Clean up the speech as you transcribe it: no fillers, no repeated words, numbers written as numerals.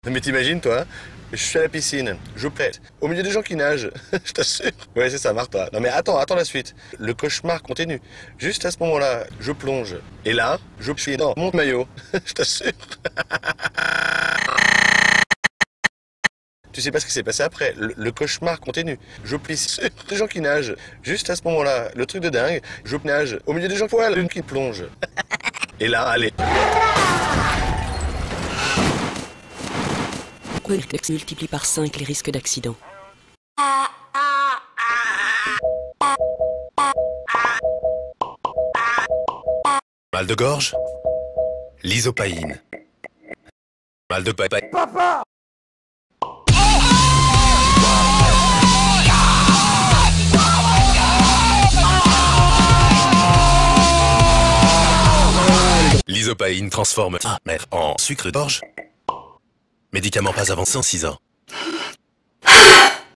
Mais t'imagines, toi, je suis à la piscine, je pète, au milieu des gens qui nagent, je t'assure. Ouais, c'est ça, marre-toi. Non mais attends la suite. Le cauchemar continue. Juste à ce moment-là, je plonge. Et là, je suis dans mon maillot, je t'assure. Tu sais pas ce qui s'est passé après. Le cauchemar continue. Je plisse sur des gens qui nagent. Juste à ce moment-là, le truc de dingue, je nage au milieu des gens qui plongent. Et là, allez. Pourquoi le texte multiplie par 5 les risques d'accident? Mal de gorge? L'isopaïne. Mal de papaye. L'isopaïne transforme en sucre d'orge. Médicament pas avant 106 ans.